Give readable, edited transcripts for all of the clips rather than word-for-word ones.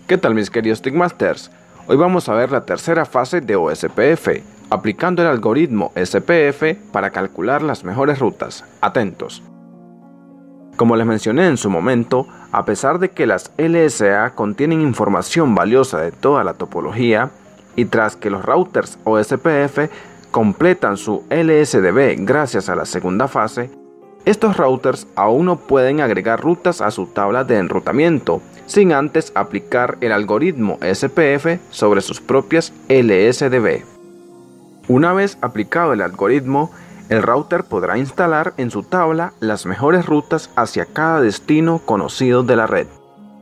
¿Qué tal mis queridos Stickmasters? Hoy vamos a ver la tercera fase de OSPF, aplicando el algoritmo SPF para calcular las mejores rutas. Atentos. Como les mencioné en su momento, a pesar de que las LSA contienen información valiosa de toda la topología, y tras que los routers OSPF completan su LSDB gracias a la segunda fase, estos routers aún no pueden agregar rutas a su tabla de enrutamiento, sin antes aplicar el algoritmo SPF sobre sus propias LSDB. Una vez aplicado el algoritmo, el router podrá instalar en su tabla las mejores rutas hacia cada destino conocido de la red.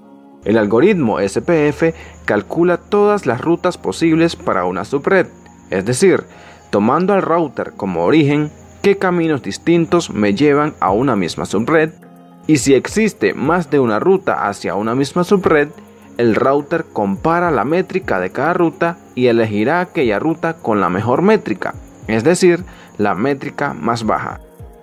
El algoritmo SPF calcula todas las rutas posibles para una subred, es decir, tomando al router como origen, qué caminos distintos me llevan a una misma subred, y si existe más de una ruta hacia una misma subred, el router compara la métrica de cada ruta y elegirá aquella ruta con la mejor métrica, es decir, la métrica más baja.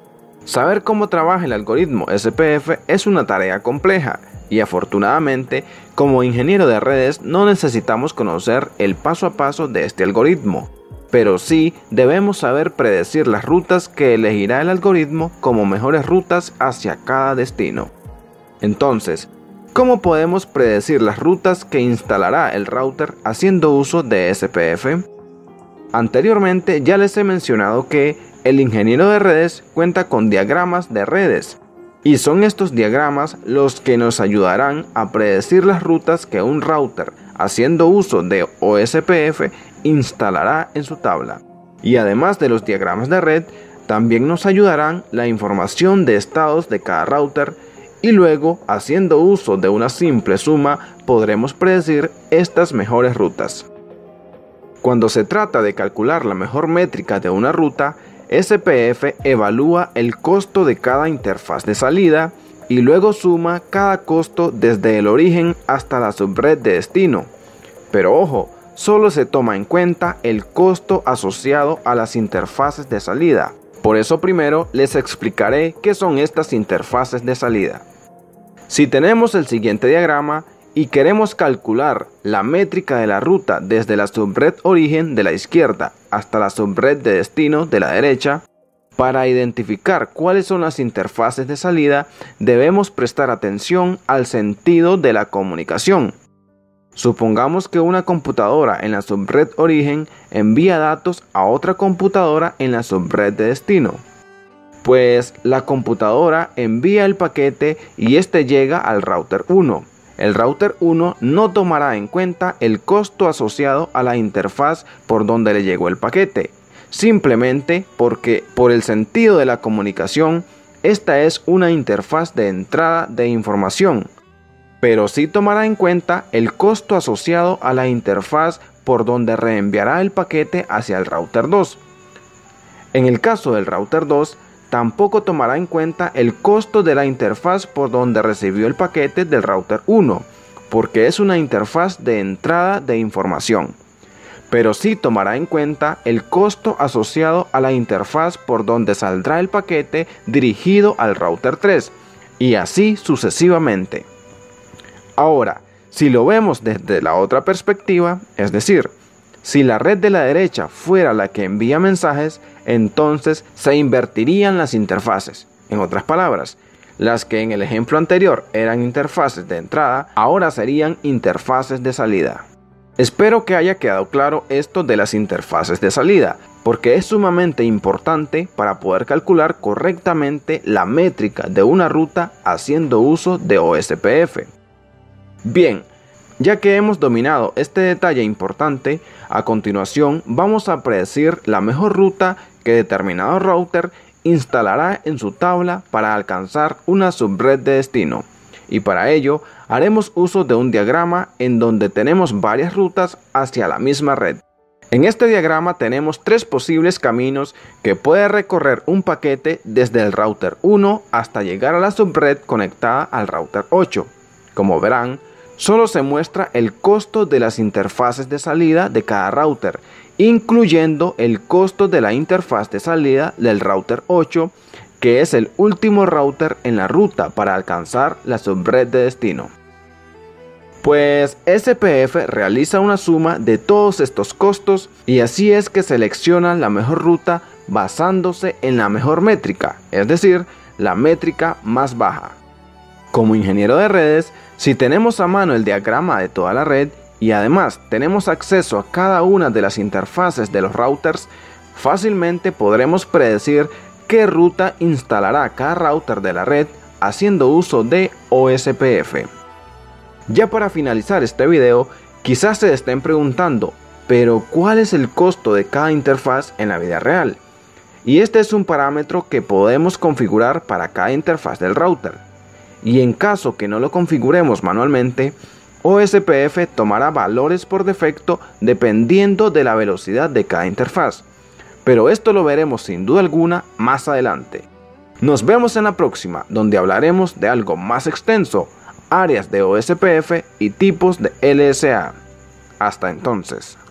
Saber cómo trabaja el algoritmo SPF es una tarea compleja y afortunadamente, como ingeniero de redes no necesitamos conocer el paso a paso de este algoritmo, pero sí debemos saber predecir las rutas que elegirá el algoritmo como mejores rutas hacia cada destino. Entonces, ¿cómo podemos predecir las rutas que instalará el router haciendo uso de SPF? Anteriormente ya les he mencionado que el ingeniero de redes cuenta con diagramas de redes, y son estos diagramas los que nos ayudarán a predecir las rutas que un router haciendo uso de OSPF instalará en su tabla. Y además de los diagramas de red, también nos ayudarán la información de estados de cada router, y luego, haciendo uso de una simple suma, podremos predecir estas mejores rutas. Cuando se trata de calcular la mejor métrica de una ruta, SPF evalúa el costo de cada interfaz de salida y luego suma cada costo desde el origen hasta la subred de destino. Pero ojo, solo se toma en cuenta el costo asociado a las interfaces de salida. Por eso primero les explicaré qué son estas interfaces de salida. Si tenemos el siguiente diagrama y queremos calcular la métrica de la ruta desde la subred origen de la izquierda hasta la subred de destino de la derecha, para identificar cuáles son las interfaces de salida debemos prestar atención al sentido de la comunicación. Supongamos que una computadora en la subred origen envía datos a otra computadora en la subred de destino. Pues la computadora envía el paquete y este llega al router 1. El router 1 no tomará en cuenta el costo asociado a la interfaz por donde le llegó el paquete, simplemente porque por el sentido de la comunicación, esta es una interfaz de entrada de información, pero sí tomará en cuenta el costo asociado a la interfaz por donde reenviará el paquete hacia el router 2. En el caso del router 2, tampoco tomará en cuenta el costo de la interfaz por donde recibió el paquete del router 1, porque es una interfaz de entrada de información. Pero sí tomará en cuenta el costo asociado a la interfaz por donde saldrá el paquete dirigido al router 3, y así sucesivamente. Ahora, si lo vemos desde la otra perspectiva, es decir, si la red de la derecha fuera la que envía mensajes, entonces se invertirían las interfaces. En otras palabras, las que en el ejemplo anterior eran interfaces de entrada, ahora serían interfaces de salida. Espero que haya quedado claro esto de las interfaces de salida, porque es sumamente importante para poder calcular correctamente la métrica de una ruta haciendo uso de OSPF. Bien, ya que hemos dominado este detalle importante, a continuación vamos a predecir la mejor ruta que determinado router instalará en su tabla para alcanzar una subred de destino. Y para ello haremos uso de un diagrama en donde tenemos varias rutas hacia la misma red. En este diagrama tenemos tres posibles caminos que puede recorrer un paquete desde el router 1 hasta llegar a la subred conectada al router 8. Como verán, solo se muestra el costo de las interfaces de salida de cada router, incluyendo el costo de la interfaz de salida del router 8, que es el último router en la ruta para alcanzar la subred de destino. Pues SPF realiza una suma de todos estos costos y así es que selecciona la mejor ruta basándose en la mejor métrica, es decir, la métrica más baja. Como ingeniero de redes, si tenemos a mano el diagrama de toda la red y además tenemos acceso a cada una de las interfaces de los routers, fácilmente podremos predecir qué ruta instalará cada router de la red haciendo uso de OSPF. Ya para finalizar este video, quizás se estén preguntando, pero ¿cuál es el costo de cada interfaz en la vida real? Y este es un parámetro que podemos configurar para cada interfaz del router. Y en caso que no lo configuremos manualmente, OSPF tomará valores por defecto dependiendo de la velocidad de cada interfaz. Pero esto lo veremos sin duda alguna más adelante. Nos vemos en la próxima, donde hablaremos de algo más extenso, áreas de OSPF y tipos de LSA. Hasta entonces.